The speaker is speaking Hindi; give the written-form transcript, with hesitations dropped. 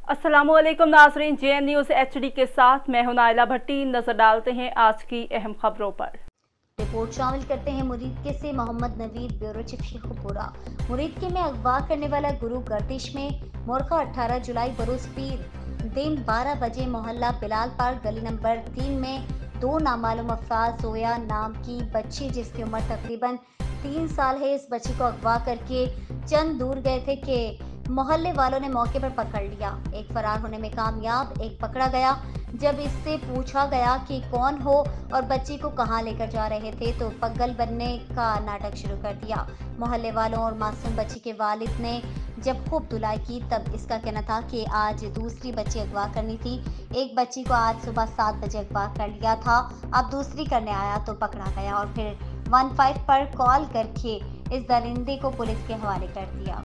अस्सलामुअलैकुम नाज़रीन, JN न्यूज़ HD के साथ मैं हूं नाइला भट्टी। नजर डालते हैं आज की अहम खबरों पर। रिपोर्ट शामिल करते हैं मुरीदके से मोहम्मद नवीद, ब्यूरो चीफ शेखुपुरा। मुरीदके में अगवा करने वाला गुरु गर्दिश में मोरखा 18 जुलाई बरोज पीर दिन 12 बजे मोहल्ला बिलाल पार्क गली नंबर 3 में दो नामालूम अफराद जोया नाम की बच्ची जिसकी उम्र तकरीबन 3 साल है, इस बच्ची को अगवा करके चंद दूर गए थे कि मोहल्ले वालों ने मौके पर पकड़ लिया। एक फरार होने में कामयाब, एक पकड़ा गया। जब इससे पूछा गया कि कौन हो और बच्ची को कहां लेकर जा रहे थे तो पगल बनने का नाटक शुरू कर दिया। मोहल्ले वालों और मासूम बच्ची के वालिद ने जब खूब धुलाई की तब इसका कहना था कि आज दूसरी बच्ची अगवा करनी थी। एक बच्ची को आज सुबह 7 बजे अगवा कर लिया था, अब दूसरी करने आया तो पकड़ा गया और फिर 15 पर कॉल करके इस दरिंदे को पुलिस के हवाले कर दिया।